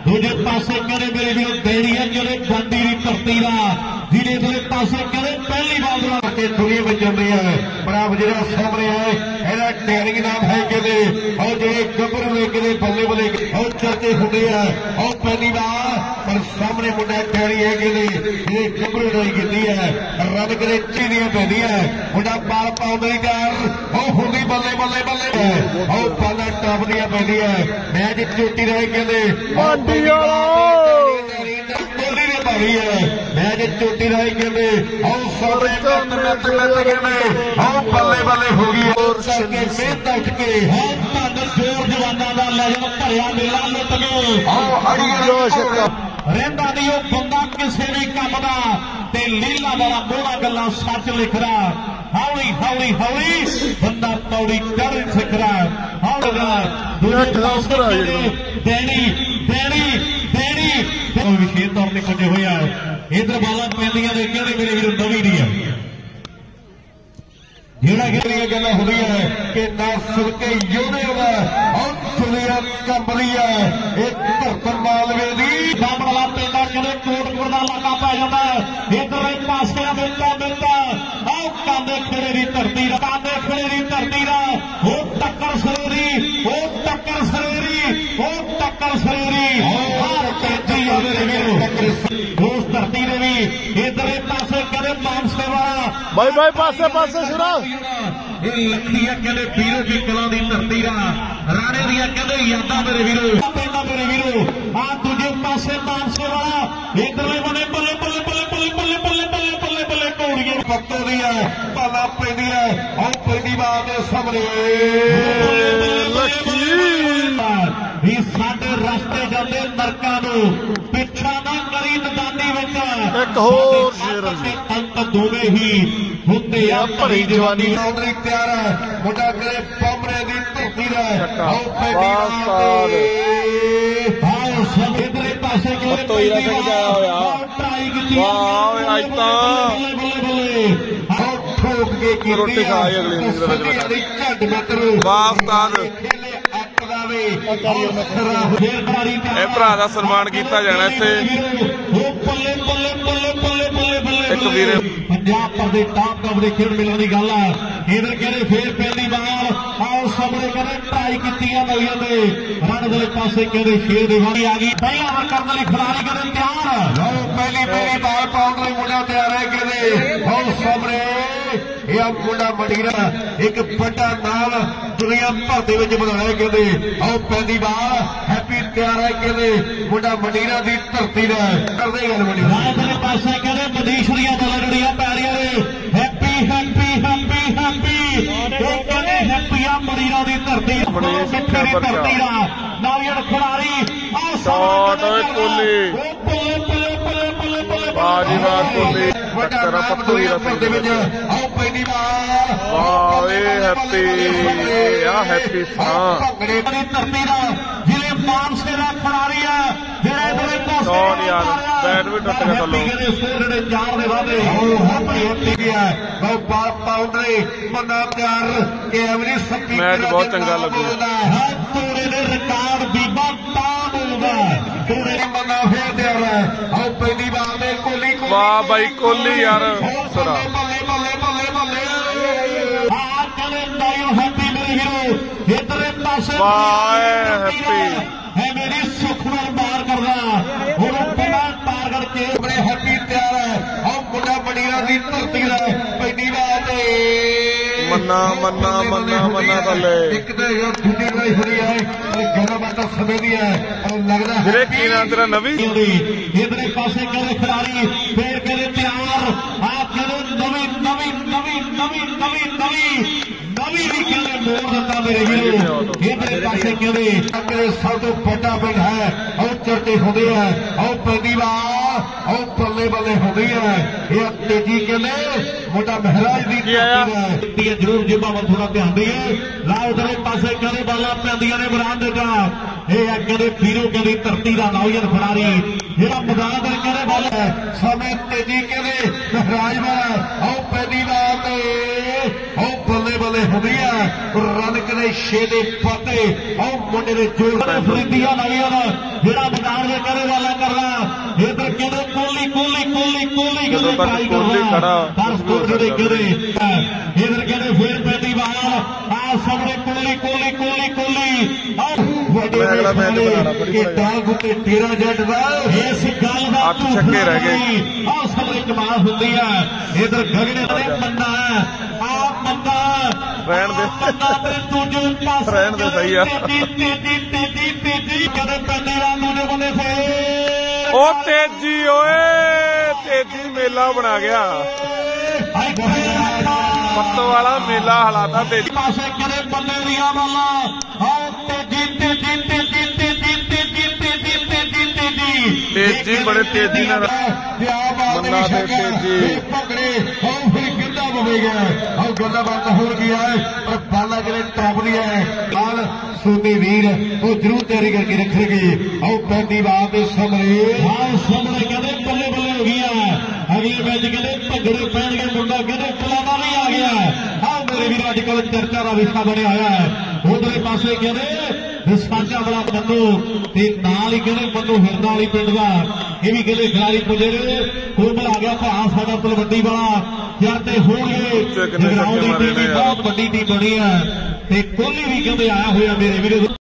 दूजे पासे कहते मेरे वीर बैरी है कहते गंडी की धरती का जिले दूजे पासे कहते पहली बाल के दुनिया में चल रही है बड़ा वजीरा सामने है एदा टैरिंग नाम है कहते और जो गब्बर ने कहते बल्ले बल्ले और चर्चे होते हैं और पहली बार पर सामने मुंडा टैरी है कहते ये गब्बर ने की है रन कहते चीनियां पैदी है मुंडा बाल पाउंड की तैयार और होंगी बल्ले बल्ले बल्ले और बाल टॉप दियां पैदी है मैच चोटी रहे कहते भारी है मैच चोटी रहे कहते बल्ले बल्ले हो गई मेहनत उठ के जोर जवाना का लैजन भरिया मेला लुट गए रहा नहीं वो बंदा किसी भी काम का लीला वाला मोड़ा गल्ला सच लिख रहा हौली हौली हौली बंदा पौड़ी चढ़ सिख रहा देनी देनी देनी विशेष तौर पर कुछ होया इधर बाला पैंदियां ने कहते मेरे वीर नवी दी है जिहड़ा खेलिया गल्लां हो रही है कि ना सुरके योधे और दुनिया कंबली है एक धरतन मालवे की सामला पेंडा कहते कोटपुर का इलाका पै जाता है इधर पासिया मिलता मिलता आओ कांदे खेड़े की धरती कांदे खेड़े की धरती का वो टक्कर सरेरी वो टक्कर सरेरी वो टक्कर सरेरी उस धरती ने भी इधर पासे कहते मानसे वाला भाई भाई पासे पासे सुना लखिया कहते वीरों की कला की धरती का राणे दिया कहते यादा मेरे वीरो पेंडा मेरे वीरो आ दूजे पासे मानसे वाला इधरले बने बल्ले बल्ले बल्ले बल्ले बल्ले बल्ले बल्ले बल्ले बल्ले घोड़ियां पत्तों दी है पाला पैदी है और पहली बार के सामने भी साडे रास्ते जाते नरकां नूं पिछा ना करी नदानी विच एक होर शेर अंत दोवें ही हुंदे आ भरी जवानी चौधरी तैयार है मुंडा करे पामरे दी धरती दा आओ पैदी आओ सब इधरे पासे के तोईरा से जाया होया ट्राई कीती वाह आज तां आओ ठोक के की रोटी खाई अगली दिन झट मित्र वाह उस्ताद ਇਹ ਭਰਾ ਦਾ ਸਨਮਾਨ ਕੀਤਾ ਜਾਣਾ ਇੱਥੇ ਇੱਕ ਵੀਰ ਪੰਜਾਬ ਪ੍ਰਦੇ ਟਾਪ ਕਬਰੇ ਖੇਡ ਮਿਲਣ ਦੀ ਗੱਲ ਹੈ ਇਧਰ ਕਹਿੰਦੇ ਫੇਰ ਪਹਿਲੀ ਵਾਰ ਆਓ ਸਾਹਮਣੇ ਕਹਿੰਦੇ ਟਰਾਈ ਕੀਤੀਆਂ ਨਵੀਆਂ ਦੇ ਰਨ ਦੇ ਪਾਸੇ ਕਹਿੰਦੇ ਸ਼ੇਰ ਦੀ ਵਾਰੀ ਆ ਗਈ ਪਹਿਲਾ ਓਵਰ ਕਰਨ ਲਈ ਖਿਡਾਰੀ ਕਹਿੰਦੇ ਤਿਆਰ ਲਓ ਪਹਿਲੀ ਬਾਲ ਪਾਉਣ ਲਈ ਮੁੰਡਾ ਤਿਆਰ ਹੈ ਕਹਿੰਦੇ ਆਓ ਸਾਹਮਣੇ ਇਹ ਮੁੰਡਾ ਮੰਡੀਰਾ ਇੱਕ ਵੱਡਾ ਨਾਮ ਦੁਨੀਆ ਭਰ ਦੇ ਵਿੱਚ ਬਣਾਇਆ ਕਹਿੰਦੇ ਆਓ ਪਹਿਲੀ ਵਾਰ ਹੈਪੀ ਤਿਆਰ ਹੈ ਕਹਿੰਦੇ ਮੁੰਡਾ ਮੰਡੀਰਾ ਦੀ ਧਰਤੀ ਦਾ ਕਰਦੇ ਗੱਲ ਮੰਡੀਰਾ ਦੇ ਪਾਸੇ ਕਹਿੰਦੇ ਮਦੀਸ਼ ਦੀਆਂ ਬਲੜੀਆਂ ਪੈ ਰਹੀਆਂ ਨੇ ਹੈਪੀ ਹੈਪੀ ਹੈਪੀ ਹੈਪੀ ਉਹ ਕਹਿੰਦੇ ਹੈਪੀ ਆ ਮੰਡੀਰਾ ਦੀ ਧਰਤੀ ਮਿੱਠੇ ਦੀ ਧਰਤੀ ਦਾ ਨਾਵੀਰ ਖਿਡਾਰੀ ਆਹ ਸ਼ਾਟ ਓਏ ਕੋਲੀ ਬਾਜੀ ਬਾਤ ਕੋਲੀ ਤੇਰਾ ਪੱਤੂ ਹੀ ਰਸਤੇ ਵਿੱਚ ਆਓ ਪਹਿਲੀ ਵਾਰ ਵਾਹ ਇਹ ਹੈਪੀ ਆ ਹੈਪੀ ਸਾਂ ਭੰਗੜੇ ਦੀ ਧਰਤੀ ਦਾ ਜਿਹੜੇ ਮਾਨਸੇ ਦਾ ਖਿਡਾਰੀ ਆ ਜਿਹੜਾ ਇਹਦੇ ਪਾਸੇ ਕੌਣ ਯਾਰ ਬੈਟ ਵੀ ਟੁੱਟ ਗਿਆ ਥੱਲੋਂ ਜਿਹੜੇ ਸਕੋਰ ਚਾਰ ਦੇ ਵਾਦੇ ਹੈਪੀ ਗਿਆ ਉਹ ਬਾਲ ਪਾਉਂਦੇ ਬੰਦਾ ਪਿਆਰ ਕਿ ਐਵਰੀ ਸਪੀਡ ਮੈਚ ਬਹੁਤ ਚੰਗਾ ਲੱਗੂਗਾ ਤੋੜੇ ਦੇ ਰਿਕਾਰਡ ਬੀਬਾ ਤਾਂ ਬੋਲਦਾ ਤੋੜੇ ਦੇ ਬੰਦਾ ਫੇਰ ਤਿਆਰ ਹੈ ਆਓ ਪਹਿਲੀ ਵਾਰ ਦੇ ਕੋਲੀ ਵਾਹ ਬਾਈ ਕੋਲੀ ਯਾਰ ਸਰਾ ਬੱਲੇ ਬੱਲੇ ਬੱਲੇ ਬੱਲੇ ਆ ਚਲੇ ਤਾਇਓ ਹੈਪੀ ਮੇਰੇ ਵੀਰੋ ਇਧਰੇ ਪਾਸੇ ਵਾਹ ਹੈਪੀ ਹੈ ਮੇਰੀ ਸੁੱਖ ਨਾਲ ਮਾਰ ਕਰਦਾ ਹੁਣ ਬੜਾ ਟਾਰਗੇਟ ਕੇ ਬੜੇ ਹੈਪੀ ਤਿਆਰ ਹੈ ਆਹ ਮੁੰਡਾ ਮੰਡੀਰਾ ਦੀ ਧਰਤੀ ਦਾ ਪਹਿਲੀ ਵਾਰ ਤੇ ਮੰਨਾ ਮੰਨਾ ਮੰਨਾ ਮੰਨਾ ਬੱਲੇ ਇੱਕ ਤੇ ਦੂਜੀ ਲੜਾਈ ਹੋਈ ਹੈ ਗੱਲਾਂ ਬਾਤਾਂ ਸਮੇਂ ਦੀ ਹੈ ਔਰ ਲੱਗਦਾ ਵੀਰੇ ਕੀ ਨਾਮ ਤੇਰਾ ਨਵੀ ਇਧਰੇ ਪਾਸੇ ਕਹਿੰਦੇ ਖਿਡਾਰੀ ਫੇਰ ਕਹਿੰਦੇ ਤਿਆਰ ਆ ਕਹਿੰਦੇ ਨਵੀਂ ਨਵੀਂ ਨਵੀਂ ਨਵੀਂ ਨਵੀਂ ਨਵੀਂ ਨਵੀਂ ਵੀ ਕਹਿੰਦੇ ਮੋੜ ਦਿੰਦਾ ਮੇਰੇ ਵੀਰੋ ਇਧਰੇ ਪਾਸੇ ਕਹਿੰਦੇ ਸਭ ਤੋਂ ਵੱਡਾ ਪਿੰਡ ਹੈ ਉਹ ਚਰਚੇ ਹੁੰਦੇ ਆ ਉਹ ਪਹਿਲੀ ਵਾਰ ਉਹ ਬੱਲੇ ਬੱਲੇ ਹੁੰਦੀ ਹੈ ਇਹ ਤੇਜੀ ਕਹਿੰਦੇ ਮੁੰਡਾ ਮਹਾਰਾਜ ਦੀ ਜ਼ਰੂਰ ਜਿੰਮਾ ਵੱਲ ਥੋੜਾ ਧਿਆਨ ਦਈਏ ਲਾ ਉਧਰੇ ਪਾਸੇ ਕਹਿੰਦੇ ਬਾਲਾਂ ਪੈਂਦੀਆਂ ਨੇ ਮੈਦਾਨ ਦੇ ਵਿੱਚ ਇਹ ਆ ਕਹਿੰਦੇ ਵੀਰੋ ਕਹਿੰਦੀ ਧਰਤੀ ਦਾ ਨੌਜਵਾਨ ਖਿਡਾਰੀ ਜਿਹੜਾ ਮੈਦਾਨ ਦੇ ਕਹਿੰਦੇ ਬੱਲ ਸਮੇਂ ਤੇਜੀ ਕਹਿੰਦੇ ਮਹਾਰਾਜ ਵਾਲਾ ਆਓ ਪਹਿਲੀ ਵਾਰ ਤੇ ਉਹ ਬੱਲੇ ਬੱਲੇ ਹੁੰਦੀ ਹੈ ਰਨ ਕਦੇ 6 ਦੇ ਪਾਤੇ ਉਹ ਮੁੰਡੇ ਦੇ ਜੋਰ ਫਰੀਦੀਆਂ ਨਵੀਆਂ ਜਿਹੜਾ ਮੈਦਾਨ ਦੇ ਕਰੇ ਵਾਲਾ ਕਰਨਾ ਇਧਰ ਕਹਿੰਦੇ ਕੋਲੀ ਕੋਲੀ ਕੋਲੀ ਕੋਲੀ ਜਦੋਂ ਤੱਕ ਕੋਹਲੀ ਖੜਾ ਪਰ ਸਕੋਰ ਜਿਹੜੇ ਕਰੇ ਇਧਰ ਕਹਿੰਦੇ ਫੇਰ ਪੈਂਦੀ ਬਾਲ ਆ ਸਾਹਮਣੇ ਕੋਲੀ ਕੋਲੀ ਕੋਲੀ ਕੋਲੀ ਵੱਡੇ ਅਗਲਾ ਮੈਚ ਬਣਾਉਣਾ ਕਿ ਡਾਗ ਉੱਤੇ 13 ਜੱਟ ਦਾ ਇਸ ਗੱਲ ਦਾ 8 ਛੱਕੇ ਰਹਿ ਗਏ ਆ ਸਾਹਮਣੇ ਕਮਾਲ ਹੁੰਦੀ ਹੈ ਇਧਰ ਗਗਨੇ ਦੇ ਬੰਦਾ ਆ ਬੰਦਾ ਰਹਿਣ ਦੇ ਬੰਦਾ ਤੇ ਦੂਜੇ ਪਾਸੇ ਰਹਿਣ ਦੇ ਸਹੀ ਆ ਤੇਜੀ ਕਦੇ ਪੈਂਦੀ ਰਾਂ ਦੂਜੇ ਬੰਦੇ ਫੇਰ ਉਹ ਤੇਜੀ ਓਏ ਤੇਜੀ ਮੇਲਾ ਬਣਾ ਗਿਆ ਪੱਤੋ ਵਾਲਾ ਮੇਲਾ ਹਲਾਤਾ ਤੇਜੀ ਪਾਸੇ ਕਦੇ ਬੰਦੇ ਦੀਆਂ ਬਾਲਾਂ ਆਹ ਤੇਜੀ ਤੇਜੀ ਤੇਜੀ ਤੇਜੀ ਤੇਜੀ ਤੇਜੀ ਤੇਜੀ ਤੇਜੀ ਤੇਜੀ ਬੜੇ ਤੇਜੀ ਨਾਲ ਮੰਨਾ ਤੇ ਤੇਜੀ ਪਕੜੇ ਉਹ ਫਿਰ ਗਿੱਲਾ ਪਵੇਗਾ ਉਹ ਗੱਲਾਂ ਬਾਤ ਹੋ ਗਿਆ ਪਰ ਬਾਲਾ ਜਿਹੜੇ ਟੌਪ ਦੀ ਹੈ ਨਾਲ ਸੋਨੀ ਵੀਰ ਉਹ ਜ਼ਰੂਰ ਤਿਆਰੀ ਕਰਕੇ ਰੱਖਣਗੇ ਆਓ ਪੈਂਦੀ ਬਾਤ ਦੇ ਸਾਹਮਣੇ ਸਾਹਮਣੇ ਕਹਿੰਦੇ ਬੱਲੇ ਬੱਲੇ ਹੋ ਗਈਆਂ ਅਗਲੇ ਮੈਚ ਕਹਿੰਦੇ ਭੱਗੜੇ ਪੈਣਗੇ ਮੁੰਡਾ ਕਹਿੰਦੇ ਫਲਾਣਾ ਵੀ ਆ ਗਿਆ ਆਹ ਮੇਰੇ ਵੀਰ ਅੱਜ ਕੱਲ ਚਰਚਾ ਦਾ ਵਿਸ਼ਾ ਬਣਿਆ ਹੋਇਆ ਹੈ ਉਧਰਲੇ ਪਾਸੇ ਕਹਿੰਦੇ ਸਾਂਝਾ ਬੜਾ ਮੰਨੂ ਤੇ ਨਾਲ ਹੀ ਕਹਿੰਦੇ ਮੰਨੂ ਹਿਰਦਾ ਵਾਲੀ ਪਿੰਡ ਦਾ ਇਹ ਵੀ ਕਹਿੰਦੇ ਖਿਡਾਰੀ ਪੁੱਜੇ ਨੇ ਕੋਮਲ ਆ ਗਿਆ ਭਰਾ ਸਾਡਾ ਤਲਵੰਡੀ ਵਾਲਾ ਯਾਰ ਤੇ ਹੋਣਗੇ ਜਗਰਾਉਂ ਦੀ ਟੀਮ ਬਹੁਤ ਵੱਡੀ ਟੀਮ ਬਣੀ ਹੈ ਤੇ ਕੋਹਲੀ ਵੀ ਕਹਿੰਦੇ ਆਇਆ ਹੋਇਆ ਮੇਰੇ ਵੀਰੋ